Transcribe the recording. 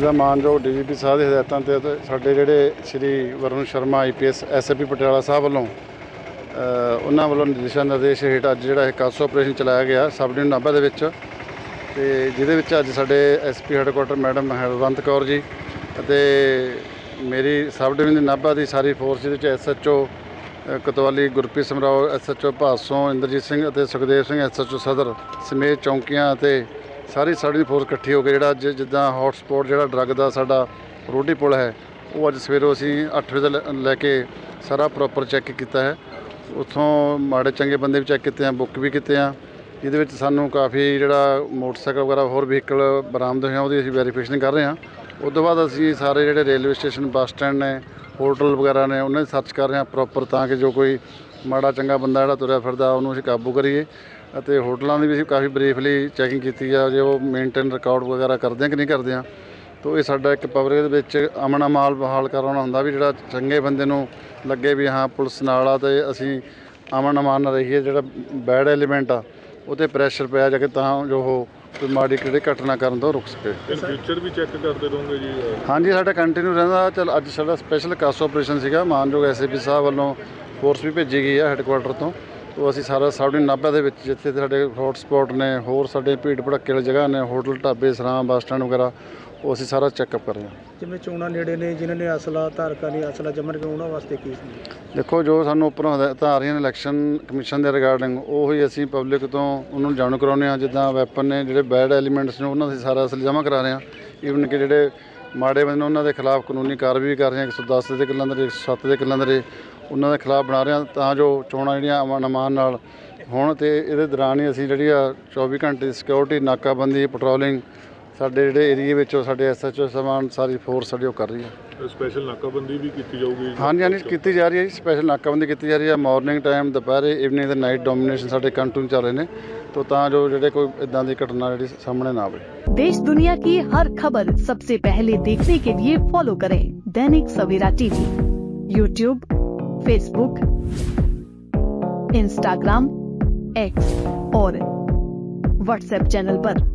ਦਾ ਮਾਨਯੋਗ DGP ਸਾਹਿਬ ਦੀ ਹਦਾਇਤਾਂ ਤੇ ਸਾਡੇ ਜਿਹੜੇ ਸ਼੍ਰੀ ਵਰੁਣ ਸ਼ਰਮਾ IPS SAP ਪਟਿਆਲਾ ਸਾਹਿਬ ਵੱਲੋਂ ਉਹਨਾਂ ਵੱਲੋਂ ਦਿਸ਼ਾ ਨਿਰਦੇਸ਼ ਹੇਠ ਅੱਜ ਜਿਹੜਾ ਇਹ ਕਾਸੋ ਆਪਰੇਸ਼ਨ ਚਲਾਇਆ ਗਿਆ ਸਬ ਡਿਵੀਜ਼ਨ ਨਾਭਾ ਦੇ ਵਿੱਚ, ਤੇ ਜਿਹਦੇ ਵਿੱਚ ਅੱਜ ਸਾਡੇ SP headquarter madam Harwant Kaur ji ਅਤੇ ਮੇਰੀ ਸਬ ਡਿਵੀਜ਼ਨ ਨਾਭਾ ਦੀ ਸਾਰੀ ਫੋਰਸ, ਜਿਹਦੇ ਵਿੱਚ SHO ਕੋਤਵਾਲੀ ਗੁਰਪ੍ਰੀਤ ਸਿੰਘ ਰਾਓ, SHO ਭਾਸੋਂ ਇੰਦਰਜੀਤ ਸਿੰਘ ਅਤੇ ਸੁਖਦੇਵ ਸਿੰਘ SHO ਸਦਰ ਸਮੇਤ ਚੌਂਕੀਆਂ ਅਤੇ ਸਾਰੀ ਸਾਡੀ ਫੋਰਸ ਇਕੱਠੀ ਹੋ ਕੇ ਜਿਹੜਾ ਅੱਜ ਜਿੱਦਾਂ ਹੌਟ ਸਪੌਟ ਜਿਹੜਾ ਡਰੱਗ ਦਾ ਸਾਡਾ ਰੋਟੀ ਪੁਲ ਹੈ, ਉਹ ਅੱਜ ਸਵੇਰੋਂ ਅਸੀਂ 8 ਵਜੇ ਤੋਂ ਲੈ ਕੇ ਸਾਰਾ ਪ੍ਰੋਪਰ ਚੈੱਕ ਕੀਤਾ ਹੈ। ਉੱਥੋਂ ਮਾੜੇ ਚੰਗੇ ਬੰਦੇ ਵੀ ਚੈੱਕ ਕੀਤੇ ਆ, ਬੁੱਕ ਵੀ ਕੀਤੇ ਆ, ਜਿਹਦੇ ਵਿੱਚ ਸਾਨੂੰ ਕਾਫੀ ਜਿਹੜਾ ਮੋਟਰਸਾਈਕਲ ਵਗੈਰਾ ਹੋਰ ਵਹੀਕਲ ਬਰਾਮਦ ਹੋਇਆ ਉਹਦੀ ਅਸੀਂ ਵੈਰੀਫਿਕੇਸ਼ਨ ਕਰ ਰਹੇ ਹਾਂ। ਉਸ ਤੋਂ ਬਾਅਦ ਅਸੀਂ ਸਾਰੇ ਜਿਹੜੇ ਰੇਲਵੇ ਸਟੇਸ਼ਨ, ਬੱਸ ਸਟੈਂਡ ਨੇ, ਹੋਟਲ ਵਗੈਰਾ ਨੇ, ਉਹਨਾਂ ਦੀ ਸਰਚ ਕਰ ਰਹੇ ਹਾਂ ਪ੍ਰੋਪਰ, ਤਾਂ ਕਿ ਜੋ ਕੋਈ ਮਾੜਾ ਚੰਗਾ ਬੰਦਾ ਜਿਹੜਾ ਤੁਰਿਆ ਫਿਰਦਾ ਉਹਨੂੰ ਅਸੀਂ ਕਾਬੂ ਕਰੀਏ। ਅਤੇ ਹੋਟਲਾਂ ਦੀ ਵੀ ਅਸੀਂ ਕਾਫੀ ਬਰੀਫਲੀ ਚੈਕਿੰਗ ਕੀਤੀ ਆ, ਜੇ ਉਹ ਮੇਨਟੇਨ ਰਿਕਾਰਡ ਵਗੈਰਾ ਕਰਦੇ ਆ ਕਿ ਨਹੀਂ ਕਰਦੇ ਆ। ਤਾਂ ਇਹ ਸਾਡਾ ਇੱਕ ਪਬਲਿਕ ਦੇ ਵਿੱਚ ਅਮਨ ਅਮਾਲ ਬਹਾਲ ਕਰਾਉਣਾ ਹੁੰਦਾ ਵੀ ਜਿਹੜਾ ਚੰਗੇ ਬੰਦੇ ਨੂੰ ਲੱਗੇ ਵੀ ਹਾਂ ਪੁਲਿਸ ਨਾਲ ਆ, ਅਤੇ ਅਸੀਂ ਅਮਨ ਅਮਾਨ ਨਾਲ ਰਹੀਏ। ਜਿਹੜਾ ਬੈਡ ਐਲੀਮੈਂਟ ਆ ਉਹ 'ਤੇ ਪ੍ਰੈਸ਼ਰ ਪਿਆ ਜਾ ਕੇ ਤਾਂ ਜੋ ਉਹ ਕੋਈ ਮਾੜੀ ਕਿਹੜੀ ਘਟਨਾ ਕਰਨ ਤੋਂ ਰੁਕ ਸਕੇ। ਫਿਊਚਰ ਵੀ ਚੈੱਕ ਕਰਦੇ ਰਹੋਗੇ ਜੀ? ਹਾਂਜੀ, ਸਾਡਾ ਕੰਟੀਨਿਊ ਰਹਿੰਦਾ। ਚੱਲ ਅੱਜ ਸਾਡਾ ਸਪੈਸ਼ਲ ਕਾਸੋ ਆਪਰੇਸ਼ਨ ਸੀਗਾ, ਮਾਨਯੋਗ SAP ਸਾਹਿਬ ਵੱਲੋਂ ਫੋਰਸ ਵੀ ਭੇਜੀ ਗਈ ਆ ਹੈੱਡਕੁਆਟਰ ਤੋਂ। ਉਹ ਅਸੀਂ ਸਾਰਾ ਸਬ ਡਿਵੀਜ਼ਨ ਨਾਭਾ ਦੇ ਵਿੱਚ ਜਿੱਥੇ ਸਾਡੇ ਹੌਟ ਸਪੌਟ ਨੇ, ਹੋਰ ਸਾਡੇ ਭੀੜ ਭੜੱਕੇ ਵਾਲੀ ਜਗ੍ਹਾ ਨੇ, ਹੋਟਲ, ਢਾਬੇ, ਸਰਾਂ, ਬੱਸ ਸਟੈਂਡ ਵਗੈਰਾ, ਉਹ ਅਸੀਂ ਸਾਰਾ ਚੈੱਕਅਪ ਕਰ ਰਹੇ ਹਾਂ। ਜਿਵੇਂ ਚੋਣਾਂ ਨੇੜੇ ਨੇ, ਜਿਨ੍ਹਾਂ ਨੇ ਅਸਲਾ ਧਾਰਕਾਂ ਨੇ ਅਸਲਾ ਜਮ੍ਹਾਂ ਕੇ ਉਹਨਾਂ ਵਾਸਤੇ ਕੀ? ਦੇਖੋ, ਜੋ ਸਾਨੂੰ ਉੱਪਰੋਂ ਹਦਾਇਤਾਂ ਆ ਰਹੀਆਂ ਨੇ ਇਲੈਕਸ਼ਨ ਕਮਿਸ਼ਨ ਦੇ ਰਿਗਾਰਡਿੰਗ, ਉਹੀ ਅਸੀਂ ਪਬਲਿਕ ਤੋਂ ਉਹਨੂੰ ਜਾਣੂ ਕਰਾਉਂਦੇ ਹਾਂ। ਜਿੱਦਾਂ ਵੈਪਨ ਨੇ, ਜਿਹੜੇ ਬੈਡ ਐਲੀਮੈਂਟਸ ਨੇ, ਉਹਨਾਂ ਦੀ ਸਾਰਾ ਅਸਲ ਜਮ੍ਹਾਂ ਕਰਾ ਰਹੇ ਹਾਂ। ਈਵਨ ਕਿ ਜਿਹੜੇ ਮਾੜੇ ਬੰਦੇ ਨੇ ਉਹਨਾਂ ਦੇ ਖਿਲਾਫ ਕਾਨੂੰਨੀ ਕਾਰਵਾਈ ਵੀ ਕਰ ਰਹੇ ਹਾਂ। 110 ਦੇ ਕਿੱਲਾਂ ਦੇ, 107 ਦੇ ਕਿੱਲਾਂ ਦੇ ਉਹਨਾਂ ਦੇ ਖਿਲਾਫ ਬਣਾ ਰਹੇ ਹਾਂ, ਤਾਂ ਜੋ ਚੋਣਾਂ ਜਿਹੜੀਆਂ ਅਮਨ ਅਮਾਨ ਨਾਲ ਹੋਣ। ਅਤੇ ਇਹਦੇ ਦੌਰਾਨ ਹੀ ਅਸੀਂ ਜਿਹੜੀ ਆ 24 ਘੰਟੇ ਸਿਕਿਉਰਿਟੀ, ਨਾਕਾਬੰਦੀ, ਪੈਟਰੋਲਿੰਗ ਸਾਡੇ ਜਿਹੜੇ ਏਰੀਏ ਵਿੱਚ ਸਾਡੇ SHO ਸਮਾਨ ਸਾਰੀ ਫੋਰਸ ਸਾਡੀ ਉਹ ਕਰ ਰਹੀ ਹੈ। ਸਪੈਸ਼ਲ ਨਾਕਾਬੰਦੀ ਵੀ ਕੀਤੀ ਜਾਊਗੀ? ਹਾਂਜੀ, ਕੀਤੀ ਜਾ ਰਹੀ ਹੈ ਜੀ। ਸਪੈਸ਼ਲ ਨਾਕਾਬੰਦੀ ਕੀਤੀ ਜਾ ਰਹੀ ਹੈ, ਮਾਰਨਿੰਗ ਟਾਈਮ, ਦੁਪਹਿਰੇ, ਈਵਨਿੰਗ ਅਤੇ ਨਾਈਟ ਡੋਮੀਨੇਸ਼ਨ ਸਾਡੇ ਕੰਟੀਨਿਊ ਚੱਲ ਰਹੇ ਨੇ, ਤਾਂ ਜੋ ਜਿਹੜੇ ਕੋਈ ਇੱਦਾਂ ਦੀ ਘਟਨਾ ਜਿਹੜੀ ਸਾਹਮਣੇ ਨਾ ਆਵੇ। देश दुनिया की हर खबर सबसे पहले देखने के लिए फॉलो करें Dainik Savera TV, YouTube, Facebook, Instagram, X और WhatsApp चैनल पर।